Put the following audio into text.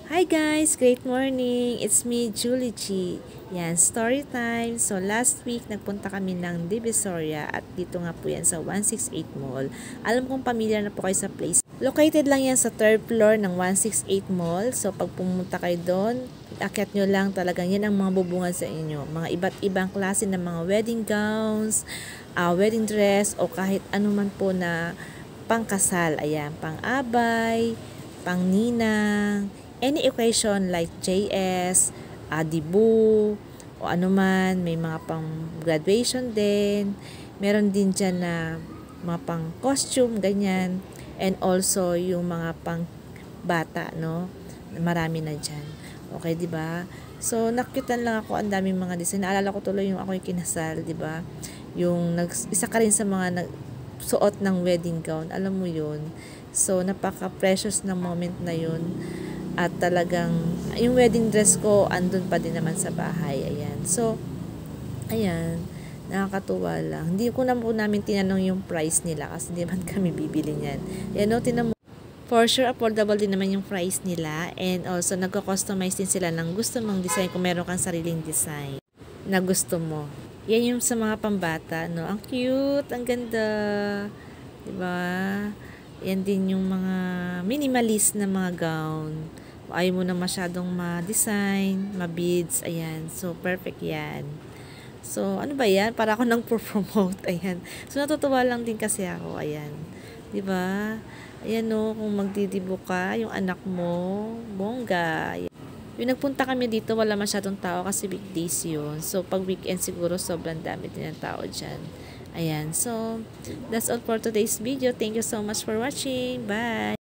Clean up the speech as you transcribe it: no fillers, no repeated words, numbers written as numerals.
Hi guys! Great morning! It's me, Julie G. Yan, story time. So last week, nagpunta kami ng Divisoria at dito nga po yan sa 168 Mall. Alam kong pamilyar na po kayo sa place. Located lang yan sa third floor ng 168 Mall. So pag pumunta kayo doon, akyat nyo lang talagang yan ang mga bubungan sa inyo. Mga iba't ibang klase ng mga wedding gowns, wedding dress o kahit anuman po na pangkasal. Ayan, pang-abay, pang-ninang, any occasion like JS, Adibu, o ano man, may mga pang graduation din. Meron din dyan na mga pang costume, ganyan. And also yung mga pang bata, no? Marami na dyan. Okay, di ba? So, nakyutan lang ako, ang daming mga design. Naalala ko tuloy yung ako'y kinasal, di ba? Yung isa ka rin sa mga suot ng wedding gown, alam mo yun. So, napaka-precious na moment na yun. At talagang, yung wedding dress ko, andun pa din naman sa bahay. Ayan. So, ayan. Nakakatuwa lang. Hindi ko na po namin tinanong yung price nila kasi hindi man kami bibili niyan. Ayan, no, tinanong. For sure, affordable din naman yung price nila. And also, nagko-customize din sila ng gusto mong design kung meron kang sariling design na gusto mo. Yan yung sa mga pambata, no? Ang cute, ang ganda. Diba? Yan din yung mga minimalist na mga gown. Ayaw mo na masyadong ma-design, ma-beads, ayan. So, perfect yan. So, ano ba yan? Para ako nang promote, ayan. So, natutuwa lang din kasi ako, ayan. Diba? Ayan no, kung magdidibo ka, yung anak mo, bongga. Ayan. Yung nagpunta kami dito, wala masyadong tao kasi weekdays yun. So, pag weekend siguro, sobrang dami din ng tao dyan. Ayan. So, that's all for today's video. Thank you so much for watching. Bye!